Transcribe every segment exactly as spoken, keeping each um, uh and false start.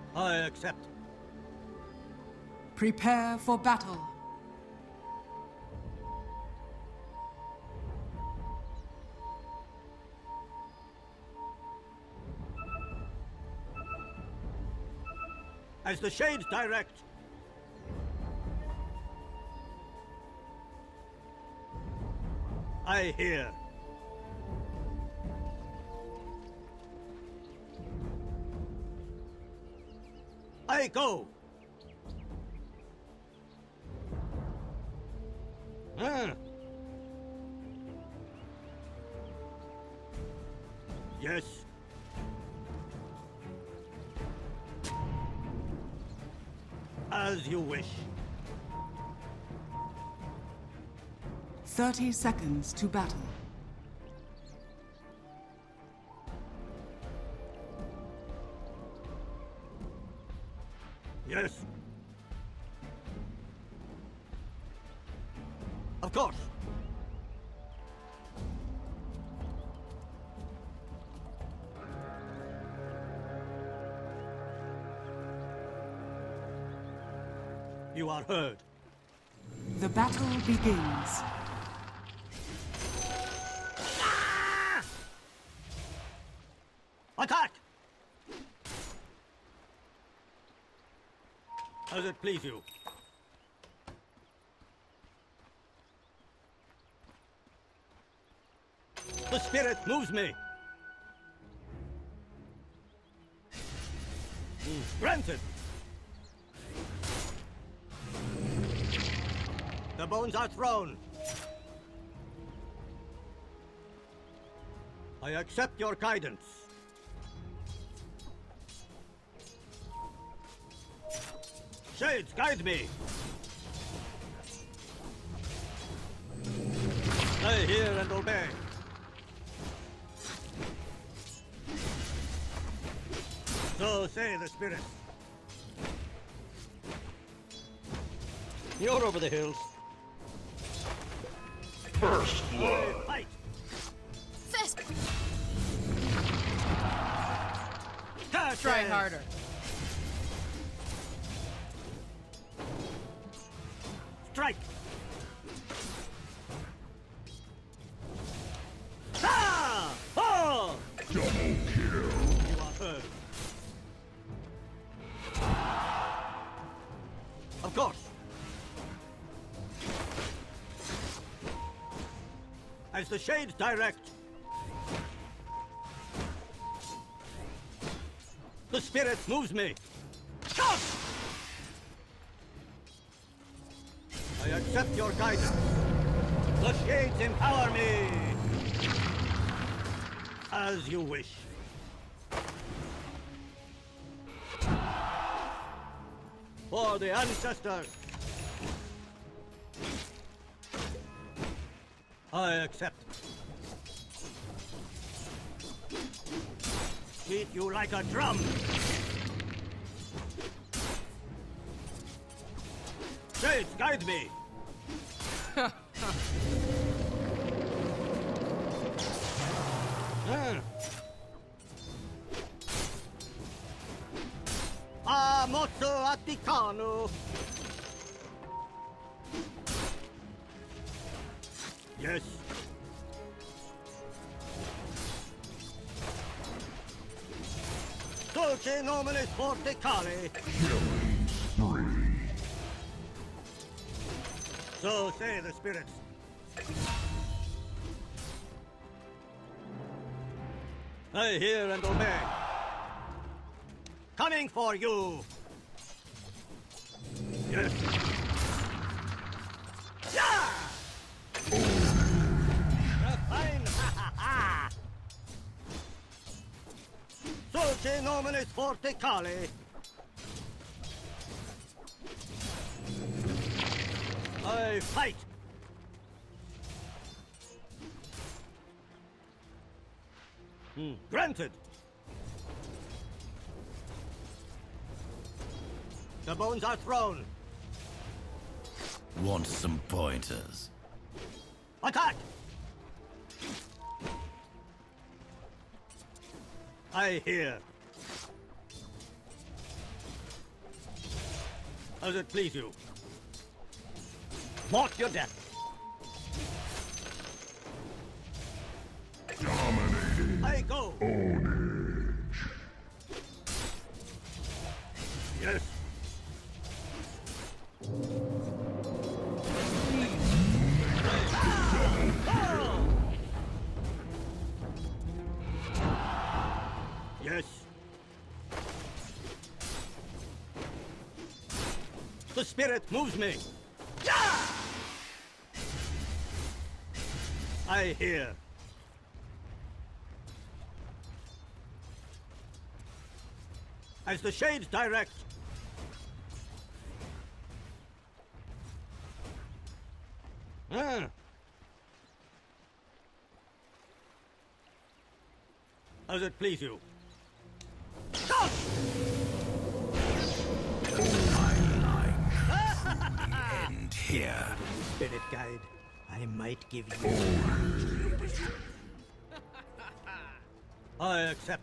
I accept. Prepare for battle. As the Shades direct. I hear. I go. Ah. Yes. As you wish. Thirty seconds to battle. Yes. Of course. You are heard. The battle begins. Ah! Attack! As it please you. The spirit moves me. Mm, granted. The bones are thrown. I accept your guidance. Shades, guide me. I hear and obey. So say the spirits. You're over the hills. First blood. Fight! Fisk! Try harder. Strike! Ah! Oh! Double kill. You are heard. Of course. As the Shades direct. The spirit moves me. Shot! I accept your guidance. The Shades empower me. As you wish. For the ancestors. I accept. Beat you like a drum. Shades, guide me. Ah. Ah, mozzo atticano. Yes. Dolce nomine forticale. Killing spree. So say the spirits. I hear and obey. Coming for you. Yes. Yeah! Fine. Ha ha ha. Dolce nomine forticale. I fight. Hmm. Granted. The bones are thrown. Want some pointers? Attack! I hear. As it please you. Mark your death. Dominating. I go. Ownage. Yes. Yes. The spirit moves me. I hear. As the shades direct. Ah. As it please you. Ah! End here. Spirit guide, I might give you. I accept.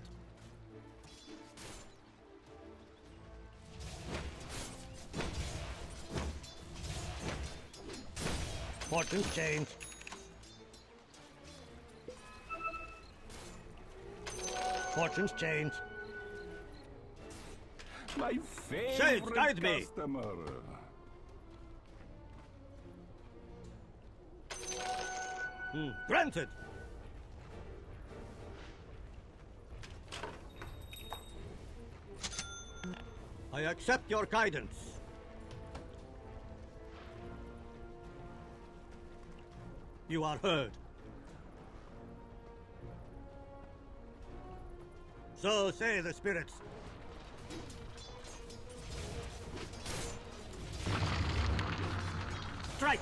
Fortunes change. Fortunes change. My favorite Shades, guide me. customer. Hmm. Granted. I accept your guidance. You are heard. So say the spirits. Strike!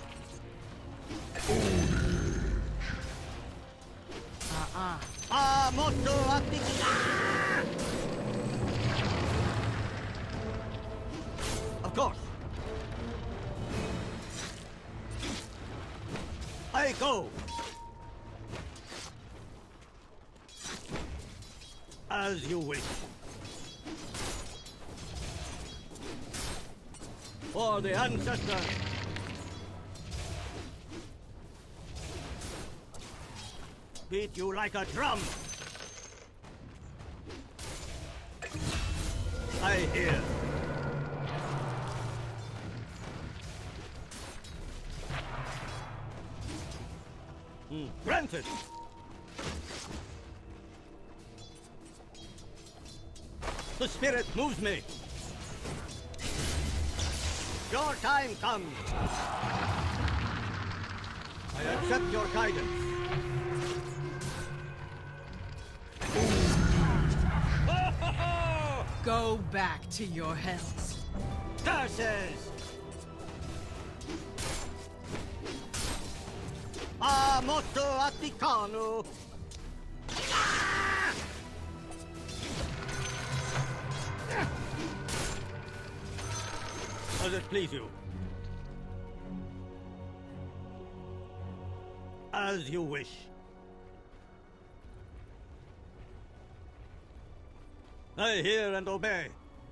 Uh-uh. Ah, motto attica! Of course. I go. As you wish. For the ancestors. Beat you like a drum. I hear. Mm, granted. The spirit moves me. Your time comes. I accept your guidance. Go back to your hells. Curses! Ah, motto atticano! Does it please you? As you wish. I hear and obey.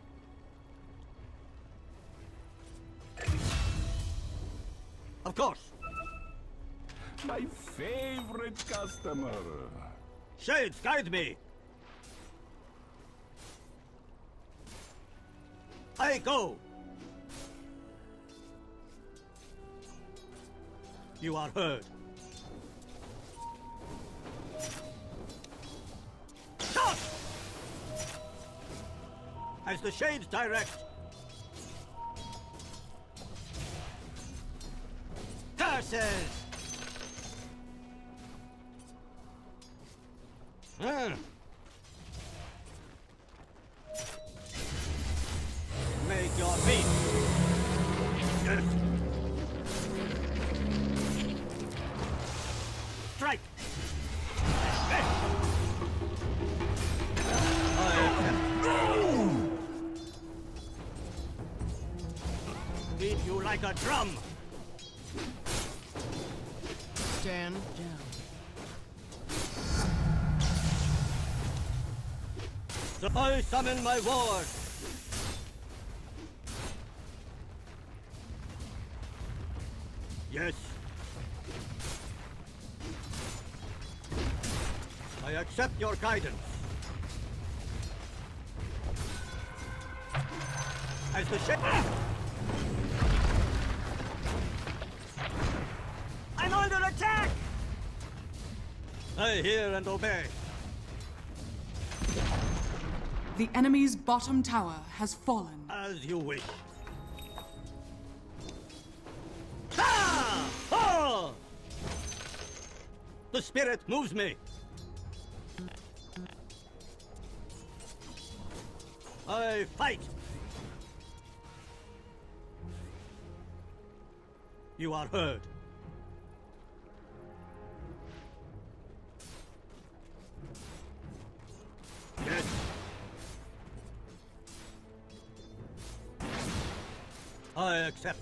Of course. My favorite customer. Shades, guide me. I go. You are heard. Stop! As the shades direct. Curses! Ah. Make your beat. Yes. Strike. Hey. Beat you like a drum. Stand down. So I summon my ward. Yes. I accept your guidance. As the ship... I'm under attack! I hear and obey. The enemy's bottom tower has fallen. As you wish. Ah! Oh! The spirit moves me. I fight. You are heard. Yes. I accept.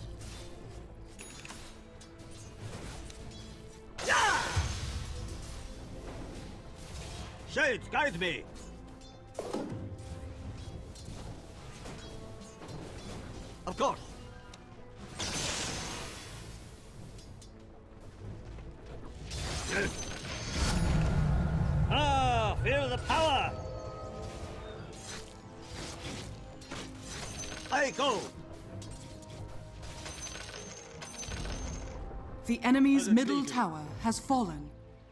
Yeah! Shades, guide me. Of course. Yes. Ah, feel the power. I go. The enemy's Other middle legion. tower has fallen.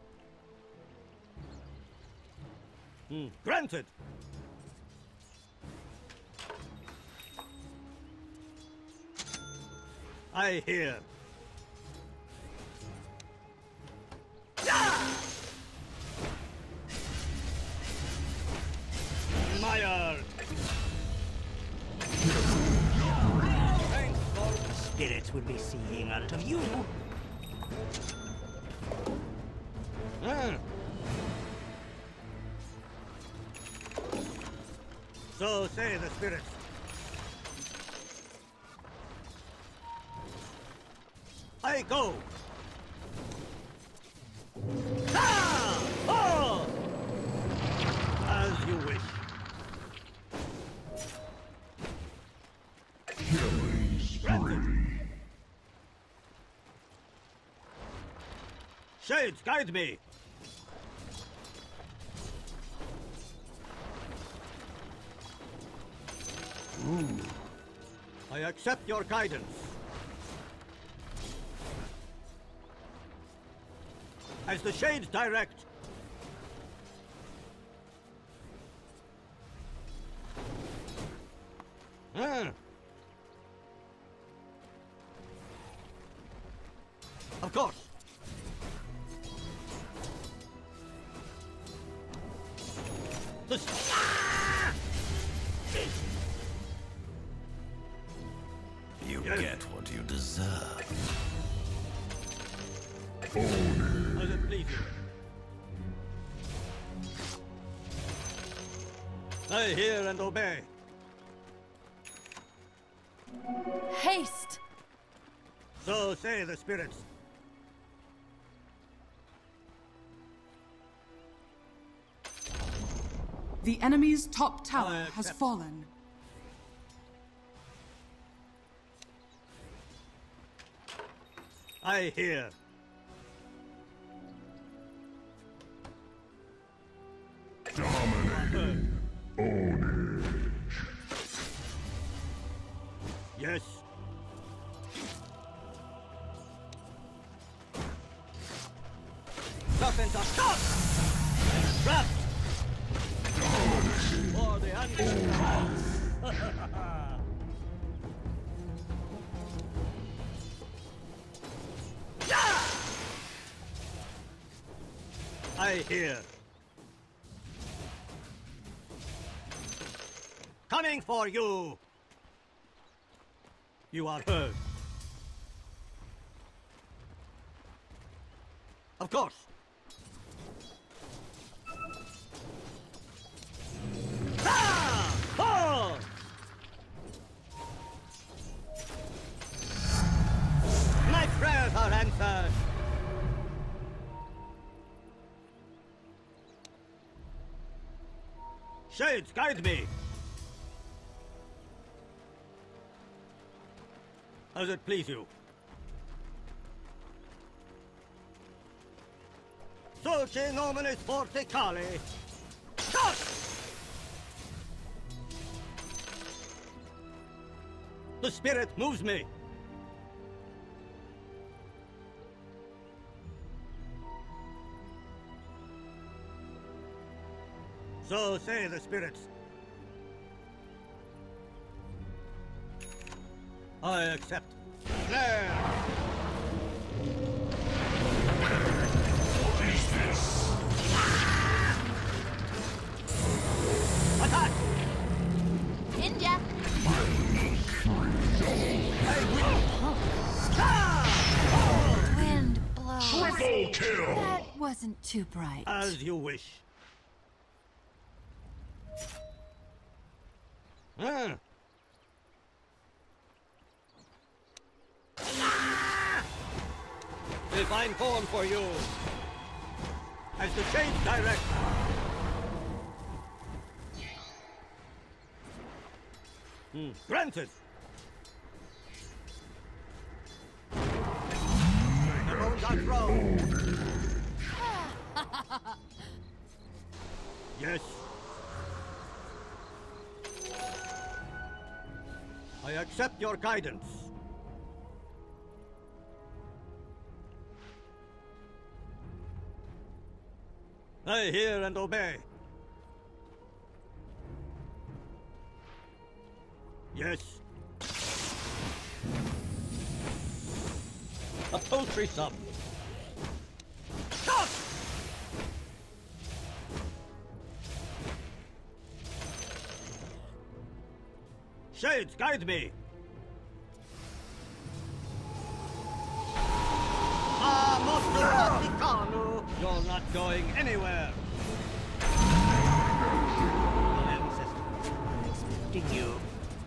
Hmm. Granted. I hear. Yeah! Mire. Thanks for the spirits will be seeing out of you. Ah. So say the spirits. I go. Ah! Oh! As you wish. Killing spree. Shades, guide me. Ooh. I accept your guidance. As the Shades direct. Ah. Of course. The ah! You Yes. get what you deserve. As it please you. I hear and obey. Haste! So say the spirits. The enemy's top tower I has accept. fallen. I hear. Dominating. Ownage. Yes. Serpents are shot! And trapped! For the underground! Yeah! I hear. Coming for you! You are heard. Of course. Ah! Oh! My prayers are answered. Shades, guide me. As it please you. Dulce nominis forticale. Shot! The spirit moves me. So say the spirits. I accept. Flare! What is this? Attack! Ninja! Wind blows. Triple kill! That wasn't too bright. As you wish. Ah. A fine poem for you. As the shades direct. Hmm. Granted. The bones are thrown. Yes. I accept your guidance. I hear and obey. Yes. A paltry sum. Stop! Shades, guide me! Ah, Mostro Africano! You're not going anywhere! Ancestor, I'm expecting you.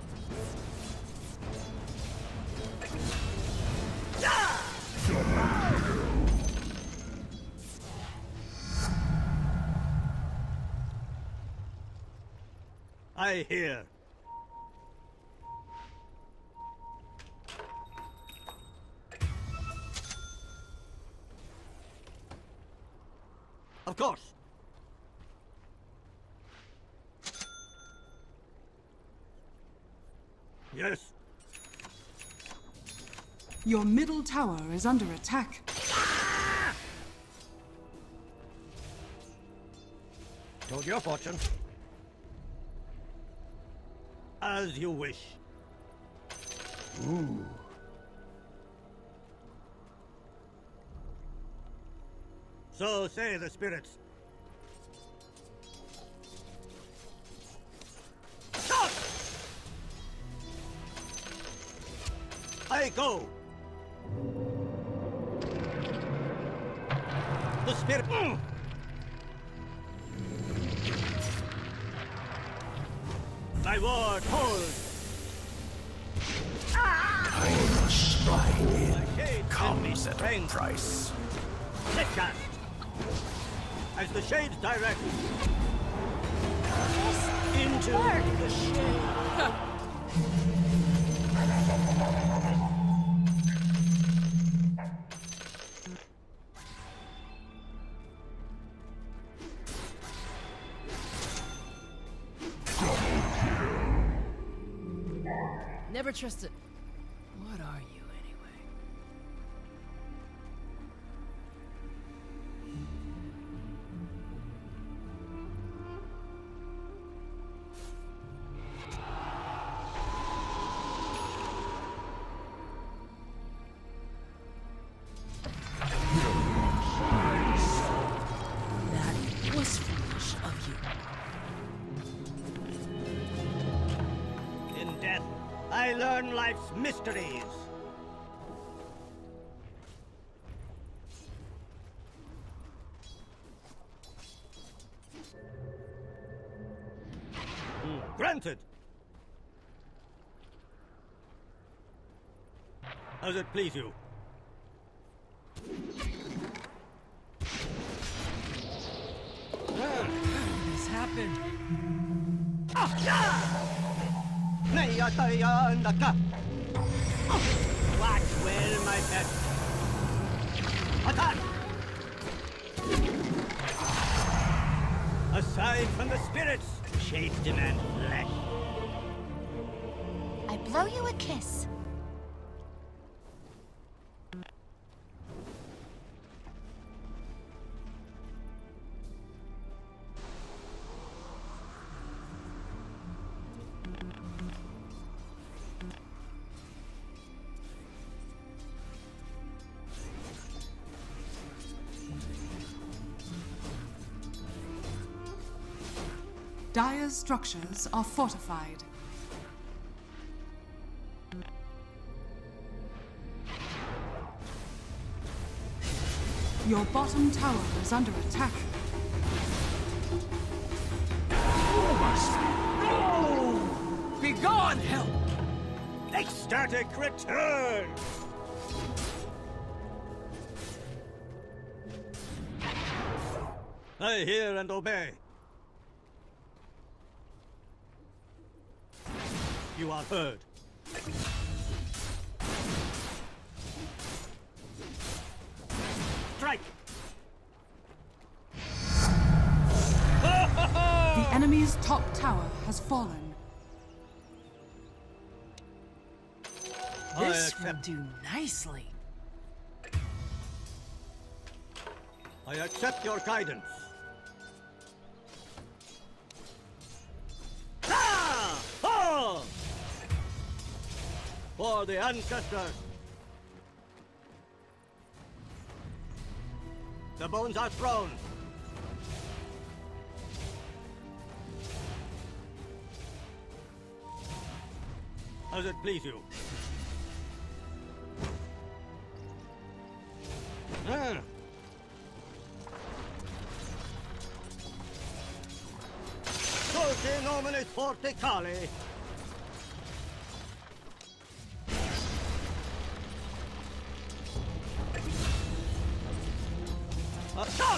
I hear. Of course. Yes. Your middle tower is under attack. Told your fortune. As you wish. Ooh. So say the spirits. Stop! I go. The spirit. Mm. My word holds. Slide My shades comes in at a strength. price. Let cast. As the shades direct. Into the shade. Never trust it. What are you, anyway? That was foolish of you. In death, I learn life's mysteries. Mm, granted. As it please you. This happened. Watch well, my pet. Attack! A sign from the spirits. Shades demand flesh. I blow you a kiss. Dire's structures are fortified. Your bottom tower is under attack. Be gone, hell! Ecstatic return! I hear and obey. You are heard. Strike! The enemy's top tower has fallen. I This will accept. do nicely. I accept your guidance. Ah! Oh! For the ancestors. The bones are thrown. As it please you. Ah. Dulce nominis forte cali. A shot!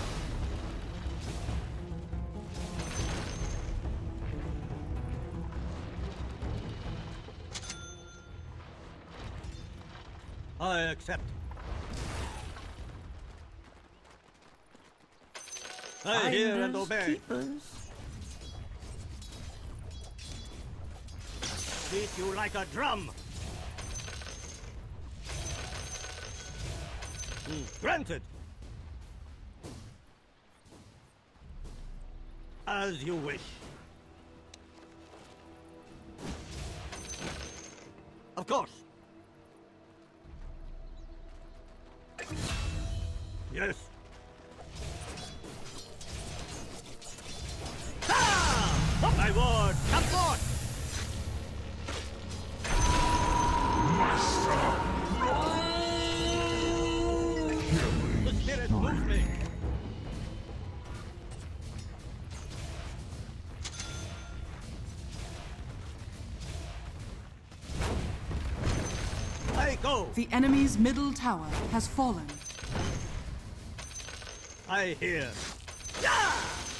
I accept. I hear and obey. Beat you like a drum. Mm, granted. As you wish. Of course. Yes. Ah! Oh, my word! Come forth! The spirit moves me. I go. The enemy's middle tower has fallen. I hear. Yeah!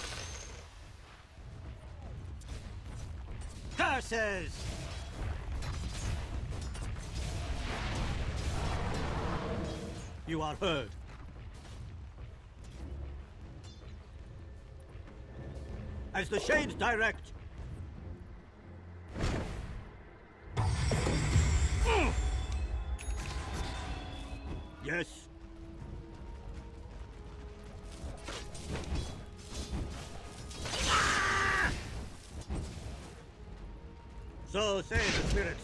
Curses! You are heard. As the shades direct. Mm. Yes. So say the spirits.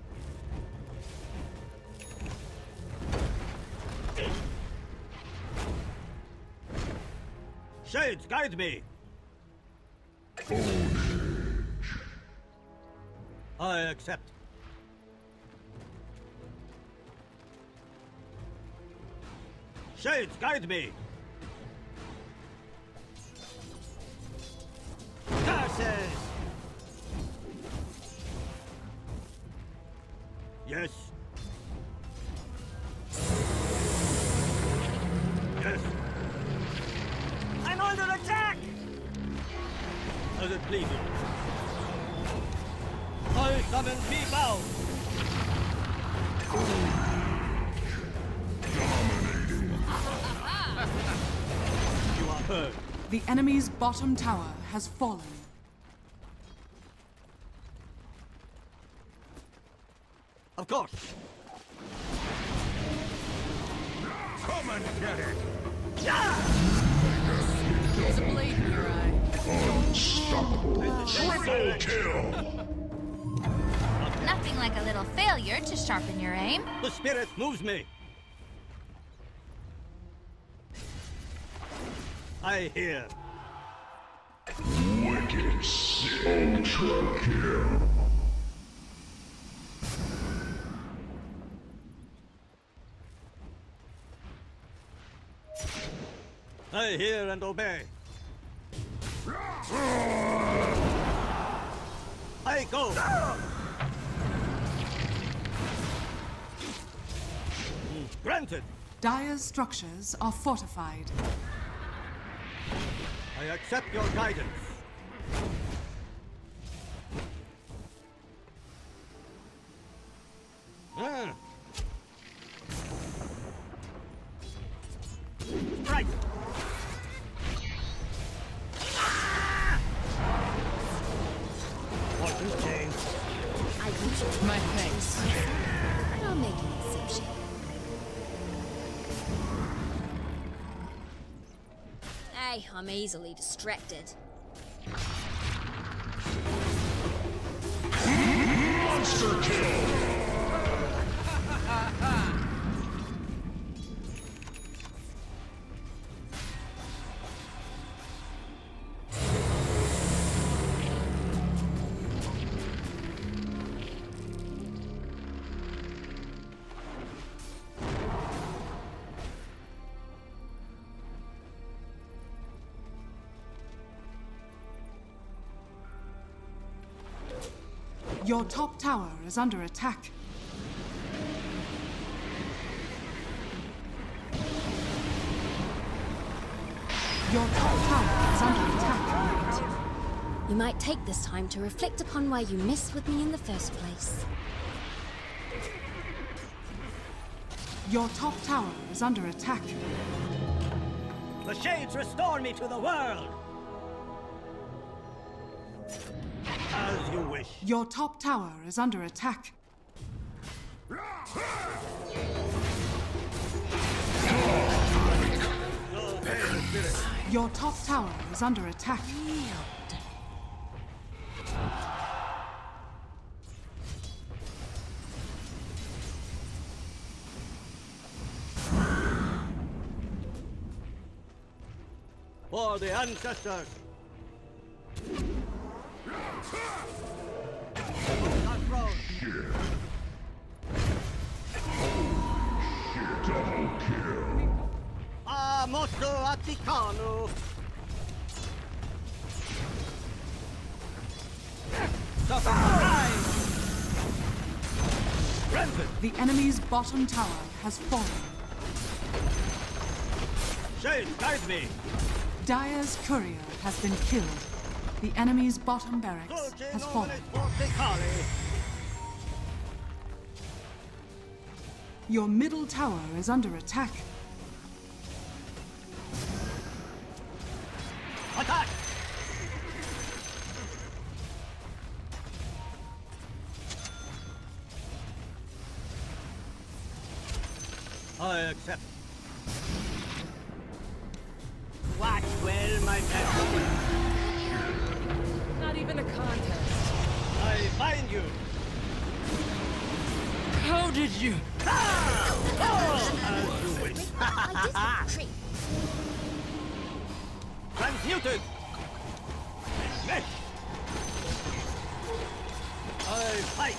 Shades, guide me! I accept. Shades, guide me! Curses! Yes. Yes. I'm under attack! As it please you. I summon P-Bow! You are heard. The enemy's bottom tower has fallen. Of course. Come and get it. There's a blade in your eye. Unstoppable. Triple kill. Nothing like a little failure to sharpen your aim. The spirit moves me. I hear. Wicked sick. Ultra kill. I hear and obey. I go. Granted. Dire's structures are fortified. I accept your guidance. Ah. Right. Fortune change. I usually My thanks. but I'll make an exception. Hey, I'm easily distracted. Monster kill. Your top tower is under attack. Your top tower is under attack. You might take this time to reflect upon why you messed with me in the first place. Your top tower is under attack. The shades restore me to the world. As you wish. Your top tower is under attack. Your top tower is under attack. For the ancestors. Double kill. Ah, Mosso Atticano. Granted. The enemy's bottom tower has fallen. Shades, guide me. Dire's courier has been killed. The enemy's bottom barracks has fallen. Your middle tower is under attack. Attack! I accept. Watch well, my pet. Not even a contest. I find you. How did you? As you wish. I disagree. Transmuted. Mesh. I fight.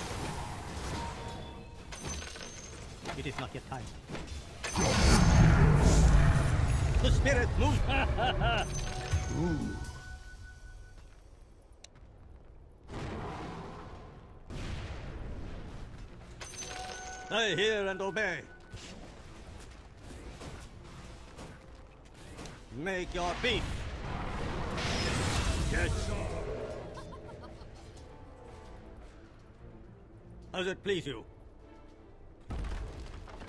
It is not yet time. The spirit moves. Ooh. I hear and obey. Make your peace. Yes. As it please you.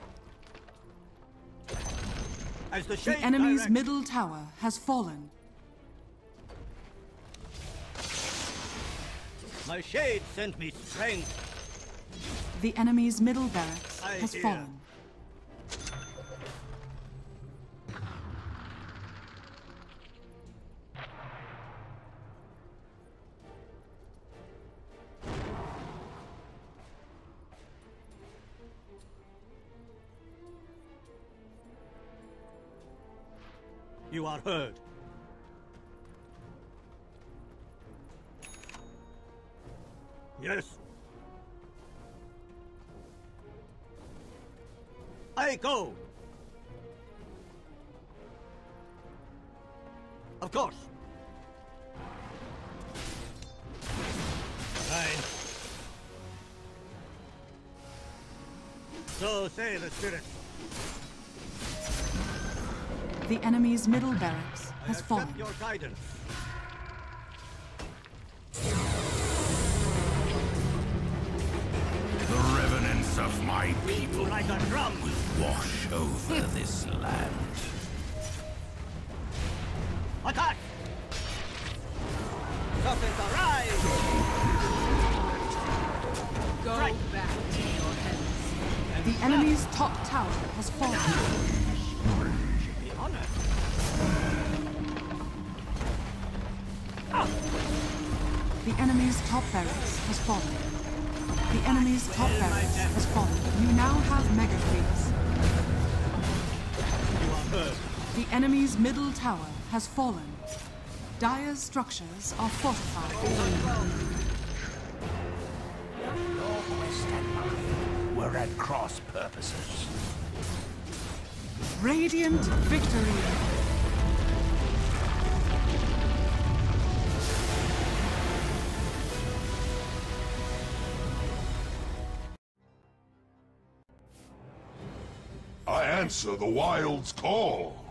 As the, The enemy's middle tower has fallen. My shade sent me strength. The enemy's middle barracks I has hear. fallen. You are heard. Yes. I go. Of course. Fine. So say the spirits. The enemy's middle barracks I has accept fallen. your guidance. The revenants of my people Like a drum. will wash over this land. Attack! Serpents arise! Go Strike. back to your heads. The enemy's top tower has fallen. Be honored. The enemy's top barracks has fallen. The enemy's top barracks has fallen. You now have mega creeps. You are heard. The enemy's middle tower has fallen. Dire's structures are fortified. Your quest and mine were at cross purposes. Radiant victory. I answer the wild's call.